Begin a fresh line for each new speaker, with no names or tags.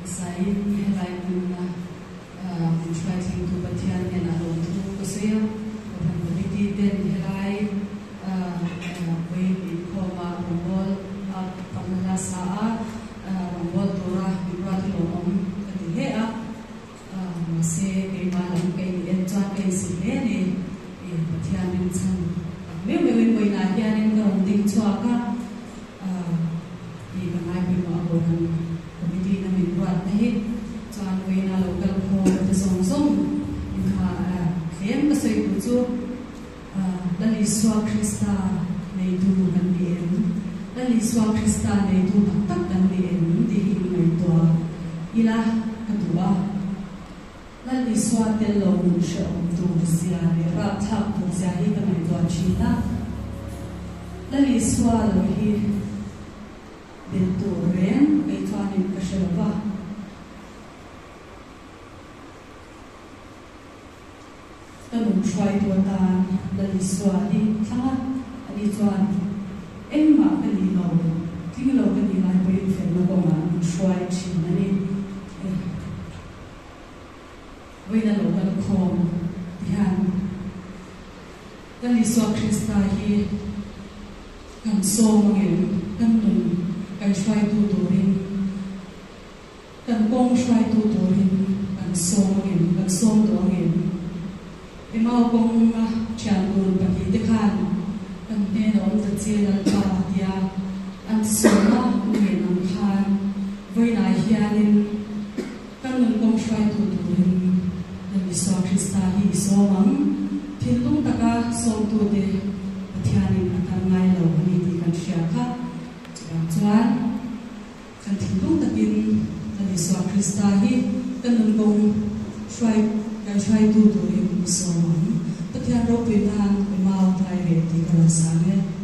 sai helai na try to bathian na lo tu ko se oran committee den helai we in khoma rongol pamala sa rongol tora bibrat lo om ti he a se ke malam ke en chan ke si le ne bathian nin chan me we na hian en no ding chwa ka i bangai bi ma oran committee na min rat na hi chan we na local kho te song song in kha khem ka sei tu chu lali swa krista nei tu kan ni en lali swa krista nei tu tak kan ni en ti hi mai to ila ka tu ba lali swa te lo mu sha tu sia ni ra tha tu sia hi ka mai to chi ta lali swa lo hi den tu ren ai chuan in ka shelwa kanum try to tan lali swa di thanga ani chuan emma kani lo tinglo kani lai pe fel na ko ma try chin ani weina lo kan khom dihan lali swa krista hi kan so ngel kan nun kan try to dorin kan kong try to dorin kan so ngel kan so do ngel emau kong chiang ul paki te khan kan ne nom ta che dal pa dia an soma nge nam khan voi na hianin kan nun kong try to dorin lali swa krista hi so mang thilung taka som tu de thianin kan ngai lo ni ti kan shia kha chuan kan thilung takin lali swa krista hi kan nun kong try to do it so on. But they are not with an amount I read the